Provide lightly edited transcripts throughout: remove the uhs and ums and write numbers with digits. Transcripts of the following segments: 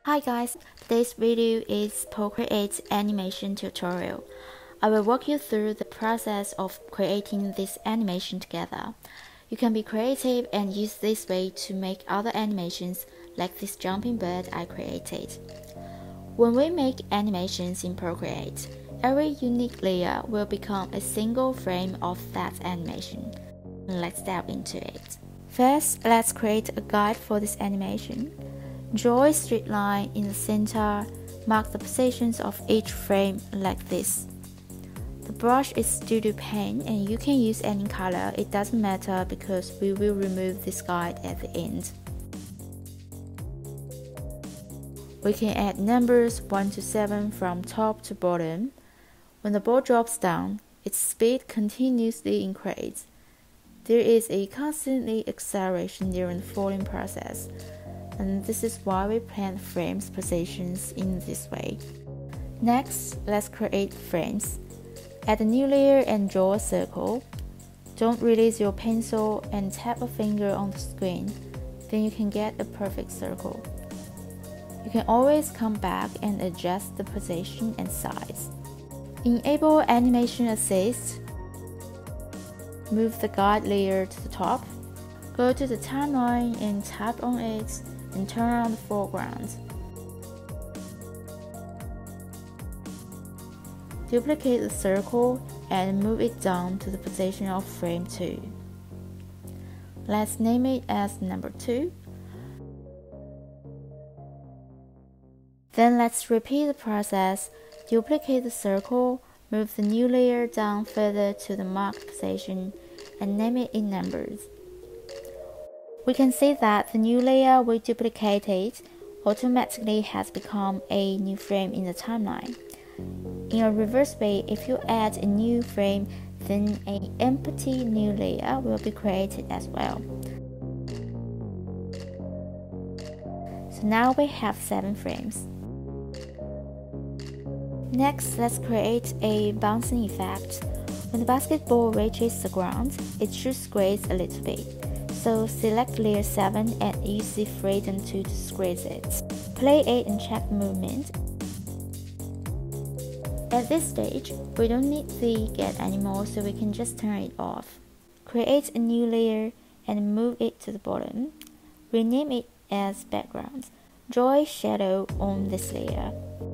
Hi guys, today's video is Procreate animation tutorial. I will walk you through the process of creating this animation together. You can be creative and use this way to make other animations like this jumping bird I created. When we make animations in Procreate, every unique layer will become a single frame of that animation. Let's dive into it. First, let's create a guide for this animation. Draw a straight line in the center, mark the positions of each frame like this. The brush is Studio Paint and you can use any color, it doesn't matter because we will remove this guide at the end. We can add numbers 1 to 7 from top to bottom. When the ball drops down, its speed continuously increases. There is a constantly acceleration during the falling process, and this is why we plan frames positions in this way. Next, let's create frames. Add a new layer and draw a circle. Don't release your pencil and tap a finger on the screen, then you can get a perfect circle. You can always come back and adjust the position and size. Enable Animation Assist. Move the guide layer to the top. Go to the timeline and tap on it and turn on the foreground. Duplicate the circle and move it down to the position of frame 2. Let's name it as number 2. Then let's repeat the process. Duplicate the circle, move the new layer down further to the marked position, and name it in numbers. We can see that the new layer we duplicated automatically has become a new frame in the timeline. In a reverse way, if you add a new frame, then an empty new layer will be created as well. So now we have 7 frames. Next, let's create a bouncing effect. When the basketball reaches the ground, it should squeeze a little bit. So select layer 7 and use the freedom tool to squeeze it. Play it and check the movement. At this stage, we don't need the get anymore, so we can just turn it off. Create a new layer and move it to the bottom. Rename it as background. Draw a shadow on this layer.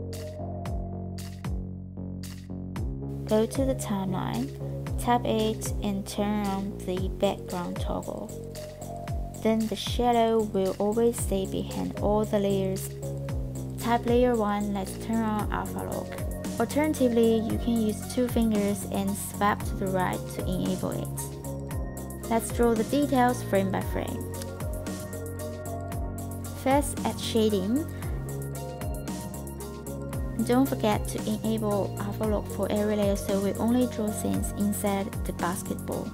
Go to the timeline, tap it and turn on the background toggle. Then the shadow will always stay behind all the layers. Tap layer 1, let's turn on alpha lock. Alternatively, you can use 2 fingers and swipe to the right to enable it. Let's draw the details frame by frame. First, add shading. Don't forget to enable alpha lock for every layer so we only draw scenes inside the basketball.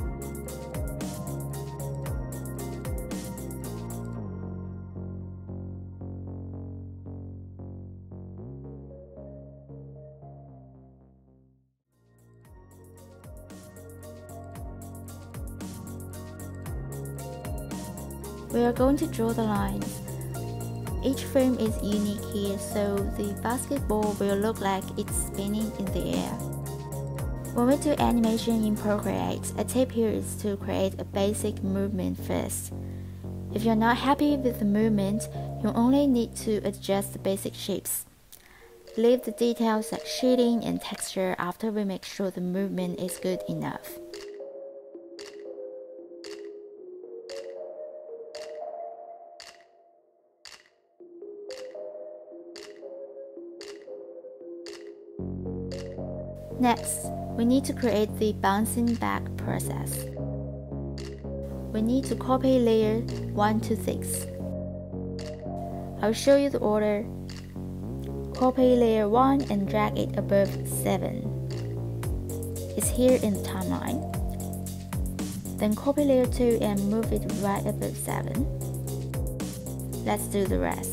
We are going to draw the lines. Each frame is unique here, so the basketball will look like it's spinning in the air. When we do animation in Procreate, a tip here is to create a basic movement first. If you're not happy with the movement, you only need to adjust the basic shapes. Leave the details like shading and texture after we make sure the movement is good enough. Next, we need to create the bouncing back process. We need to copy layer 1 to 6. I'll show you the order. Copy layer 1 and drag it above 7. It's here in the timeline. Then copy layer 2 and move it right above 7. Let's do the rest.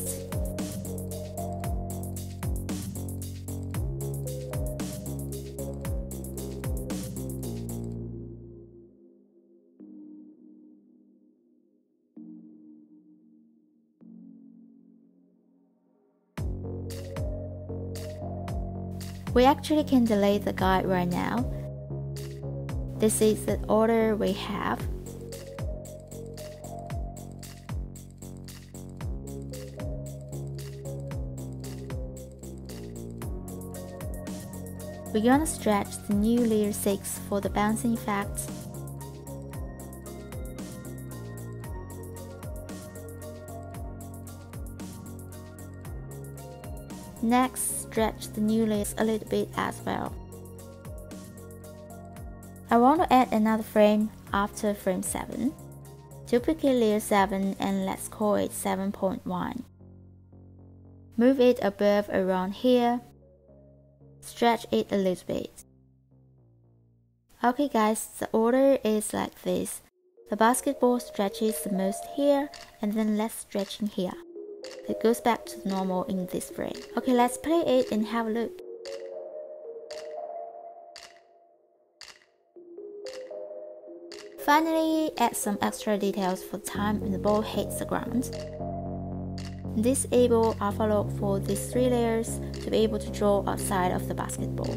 We actually can delete the guide right now. This is the order we have. We're gonna stretch the new layer 6 for the bouncing effect. Next, stretch the new layers a little bit as well. I want to add another frame after frame 7. Duplicate layer 7 and let's call it 7.1. Move it above around here. Stretch it a little bit. Okay guys, the order is like this. The basketball stretches the most here and then less stretching here. It goes back to normal in this frame. Okay, let's play it and have a look. Finally, add some extra details for the time when the ball hits the ground. Disable alpha lock for these 3 layers to be able to draw outside of the basketball.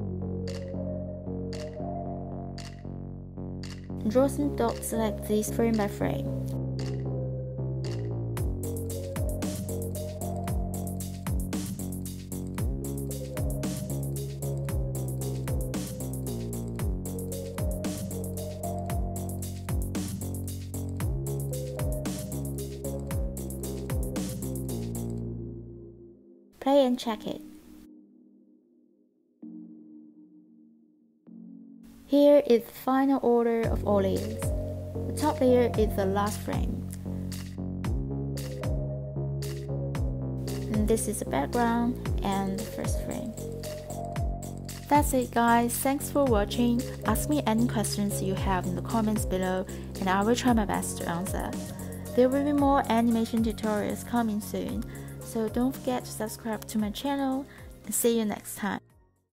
Draw some dots like this frame by frame. Play and check it. Here is the final order of all layers. The top layer is the last frame. And this is the background and the first frame. That's it guys, thanks for watching. Ask me any questions you have in the comments below and I will try my best to answer. There will be more animation tutorials coming soon, so don't forget to subscribe to my channel and see you next time.